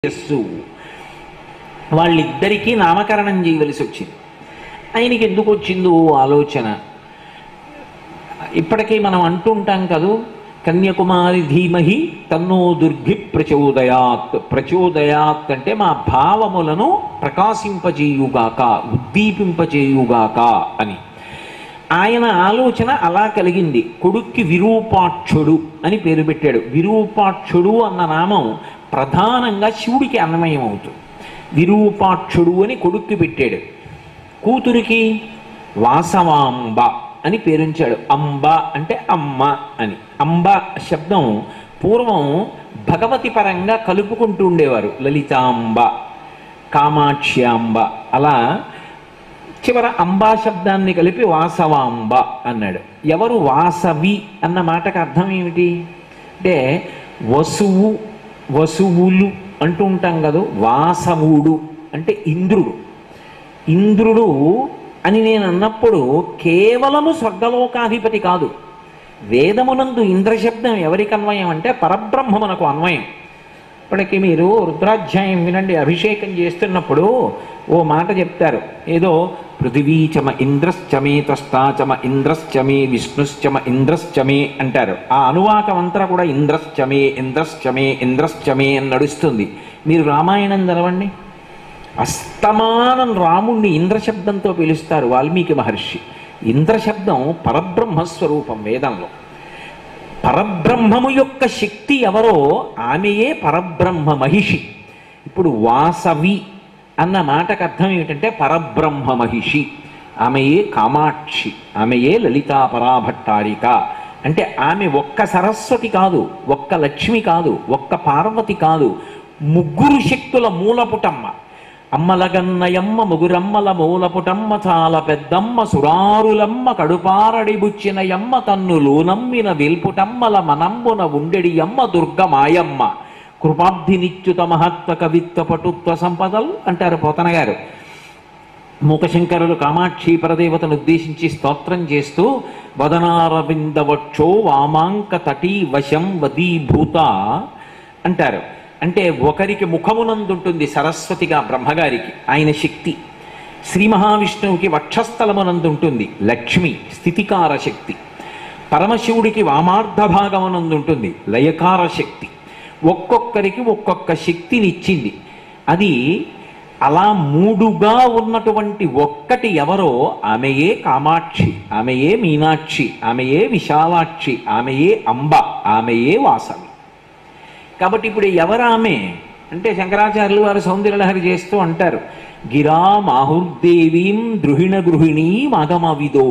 యస్సు వాళ్ళిద్దరికీ నామకరణం చేయవలసి వచ్చింది. ఆయనకి ఎందుకు వచ్చిందో ఆలోచన. ఇప్పటికీ మనం అంటుంటాం కదూ, కన్యాకుమారి ధీమహి తన్నో దుర్గి ప్రచోదయాత్. ప్రచోదయాత్ అంటే మా భావములను ప్రకాశింపజేయుగాక, ఉద్దీపింపజేయుగాక అని. ఆయన ఆలోచన అలా కలిగింది. కొడుక్కి విరూపాక్షుడు అని పేరు పెట్టాడు. విరూపాక్షుడు అన్న నామం ప్రధానంగా శివుడికి అన్వయం అవుతుంది. విరూపాక్షుడు అని కొడుక్కి పెట్టాడు. కూతురికి వాసవాంబ అని పేరుంచాడు. అంబ అంటే అమ్మ అని. అంబ శబ్దం పూర్వం భగవతి పరంగా కలుపుకుంటూ ఉండేవారు. లలితాంబ, కామాక్ష్యాంబ, అలా చివర అంబా శబ్దాన్ని కలిపి వాసవాంబ అన్నాడు. ఎవరు వాసవి అన్న మాటకు అర్థం ఏమిటి అంటే వసువు, వసువులు అంటూ ఉంటాం కదా. వాసవుడు అంటే ఇంద్రుడు. ఇంద్రుడు అని నేను అన్నప్పుడు కేవలము స్వర్గలోకాధిపతి కాదు. వేదమునందు ఇంద్రశబ్దం ఎవరికి అన్వయం అంటే పరబ్రహ్మమునకు అన్వయం. ఇప్పటికీ మీరు రుద్రాధ్యాయం వినండి. అభిషేకం చేస్తున్నప్పుడు ఓ మాట చెప్తారు, ఏదో పృథివీచమ ఇంద్రశ్చమే తష్టాచమ ఇంద్రశ్చమే విష్ణుశ్చమ ఇంద్రశ్చమే అంటారు. ఆ అనువాకం అంతా కూడా ఇంద్రశ్చమే ఇంద్రశ్చమే ఇంద్రశ్చమే అని నడుస్తుంది. మీరు రామాయణం చదవండి, అస్తమానం రాముణ్ణి ఇంద్రశబ్దంతో పిలుస్తారు వాల్మీకి మహర్షి. ఇంద్రశబ్దం పరబ్రహ్మస్వరూపం వేదంలో. పరబ్రహ్మము యొక్క శక్తి ఎవరో ఆమెయే పరబ్రహ్మ మహిషి. ఇప్పుడు వాసవి అన్న మాటకు అర్థం ఏమిటంటే పరబ్రహ్మ మహిషి. ఆమెయే కామాక్షి, ఆమెయే లలితా పరాభట్టారిక. అంటే ఆమె ఒక్క సరస్వతి కాదు, ఒక్క లక్ష్మి కాదు, ఒక్క పార్వతి కాదు, ముగ్గురు శక్తుల మూలపుటమ్మ. అమ్మలగన్నయమ్మ ముగురమ్మల మూలపుటమ్మ చాలా పెద్దమ్మ సురారులమ్మ కడుపారడిబుచ్చినయమ్మ తన్నులోనమ్మిన వెల్పుటమ్మల మనంబున ఉండెడియమ్మ దుర్గమాయమ్మ కృపాబ్ధినిత్యుత మహత్వ కవిత్వ పటుత్వ సంపదలు అంటారు పోతన గారు. మూకశంకరులు కామాక్షి పరదేవతను ఉద్దేశించి స్తోత్రం చేస్తూ వదనారవిందవక్షో వామాంక తటీ వశం వదీభూత అంటారు. అంటే ఒకరికి ముఖమునందుంటుంది సరస్వతిగా బ్రహ్మగారికి ఆయన శక్తి. శ్రీ మహావిష్ణువుకి వక్షస్థలమునందుంటుంది లక్ష్మి స్థితికార శక్తి. పరమశివుడికి వామార్ధ భాగమునందుంటుంది లయకార శక్తి. ఒక్కొక్కరికి ఒక్కొక్క శక్తినిచ్చింది. అది అలా మూడుగా ఉన్నటువంటి ఒక్కటి ఎవరో ఆమెయే కామాక్షి, ఆమెయే మీనాక్షి, ఆమెయే విశాలాక్షి, ఆమెయే అంబ, ఆమెయే వాసవి. కాబట్టి ఇప్పుడు ఎవరామె అంటే శంకరాచార్యులు వారు సౌందర్యలహరి చేస్తూ అంటారు, గిరా మాహుర్దేవీం ద్రుహిణ గృహిణీం అగమవిదో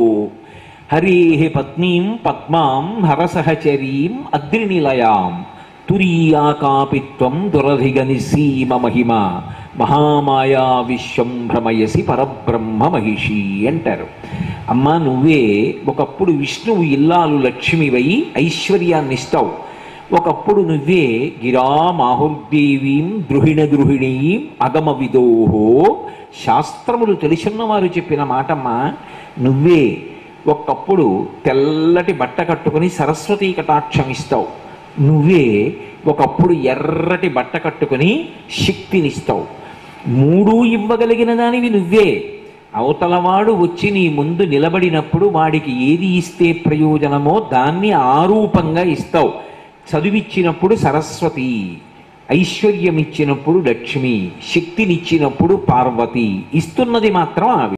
హరేహ పత్నీం పద్మాం హరసహచరీం అద్రినిలయాం తురీయాకాపిత్వం దురధిగనిసీమ మహిమ మహామాయా విశ్వం భ్రమయసి పరబ్రహ్మ మహిషి అంటారు. అమ్మ నువ్వే ఒకప్పుడు విష్ణువు ఇల్లాలు లక్ష్మివై ఐశ్వర్యాన్ని ఇస్తావు. ఒకప్పుడు నువ్వే గిరా మాహుర్దేవీం ద్రుహిణ గృహిణీం అగమ విదోహో శాస్త్రములు తెలుసున్నవారు చెప్పిన మాటమ్మా. నువ్వే ఒకప్పుడు తెల్లటి బట్ట కట్టుకుని సరస్వతీ కటాక్షం ఇస్తావు. నువ్వే ఒకప్పుడు ఎర్రటి బట్ట కట్టుకుని శక్తినిస్తావు. మూడు ఇవ్వగలిగిన దానివి నువ్వే. అవతలవాడు వచ్చి నీ ముందు నిలబడినప్పుడు వాడికి ఏది ఇస్తే ప్రయోజనమో దాన్ని ఆరూపంగా ఇస్తావు. చదువిచ్చినప్పుడు సరస్వతి, ఐశ్వర్యం ఇచ్చినప్పుడు లక్ష్మి, శక్తినిచ్చినప్పుడు పార్వతి, ఇస్తున్నది మాత్రం ఆవి.